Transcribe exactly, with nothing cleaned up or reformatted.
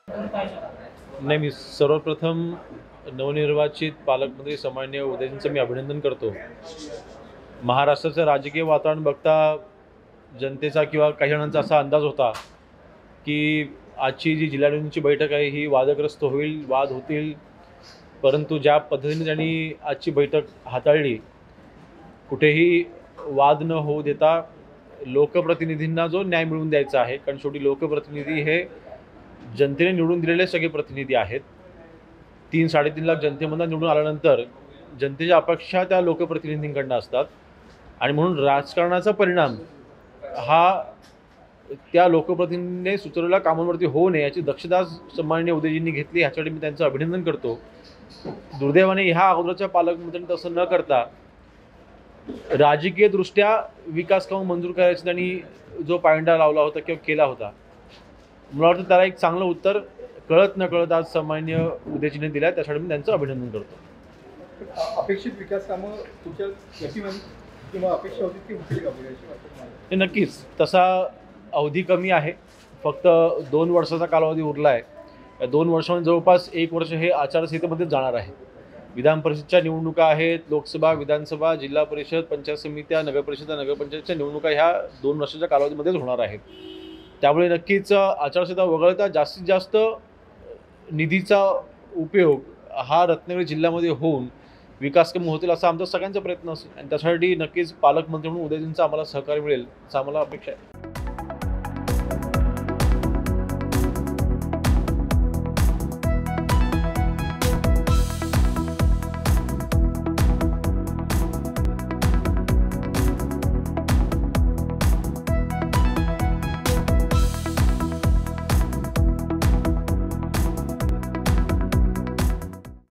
नाही, मी सर्वप्रथम नवनिर्वाचित पालकमंत्री सन्माननीय उदयजींचं मी अभिनंदन करतो. महाराष्ट्राचं राजकीय वातावरण बघता जनतेचा किंवा काही जणांचा असा अंदाज होता की आजची जी जिल्हाधिकाऱ्यांची बैठक आहे ही वादग्रस्त होईल, वाद होतील. परंतु ज्या पद्धतीने त्यांनी आजची बैठक हाताळली, कुठेही वाद न होऊ देता लोकप्रतिनिधींना जो न्याय मिळवून द्यायचा आहे, कारण शेवटी लोकप्रतिनिधी हे जनतेने निवडून दिलेले सगळे प्रतिनिधी आहेत. तीन साडेतीन लाख जनतेमधून निवडून आल्यानंतर जनतेच्या अपेक्षा त्या लोकप्रतिनिधींकडून असतात आणि म्हणून राजकारणाचा परिणाम हा त्या लोकप्रतिनिधींनी सुचवलेल्या कामांवरती होऊ नये याची दक्षता सन्माननीय उदयजींनी घेतली. ह्यासाठी मी त्यांचं अभिनंदन करतो. दुर्दैवाने ह्या अगोदरच्या पालकमंत्र्यांनी तसं न करता राजकीयदृष्ट्या विकास कामं मंजूर करायचा त्यांनी जो पायंडा लावला होता किंवा केला होता, मला वाटतं त्याला एक चांगलं उत्तर कळत न कळत आज सन्माननीय उदयजींनी दिलं. त्यासाठी मी त्यांचं अभिनंदन करतो. अपेक्षित विकास कामं तुमच्या गतिमान किंवा अपेक्षा होती ती होतील का पुढे? नक्कीच तसा अवधी कमी आहे, फक्त दोन वर्षाचा कालावधी उरला आहे. या दोन वर्षांमध्ये जवळपास एक वर्ष हे आचारसंहितेमध्येच जाणार आहे. विधान परिषदच्या निवडणुका आहेत, लोकसभा, विधानसभा, जिल्हा परिषद, पंचायत समित्या, नगरपरिषद, नगरपंचायतच्या निवडणुका ह्या दोन वर्षाच्या कालावधीमध्येच होणार आहेत. त्यामुळे नक्कीच आचारसंहिता वगळता जास्तीत जास्त निधीचा उपयोग हा रत्नागिरी जिल्ह्यामध्ये होऊन विकास कामं होतील असा आमचा सगळ्यांचा प्रयत्न असेल आणि त्यासाठी नक्कीच पालकमंत्री म्हणून उदयजींचा आम्हाला सहकार्य मिळेल असं आम्हाला अपेक्षा आहे.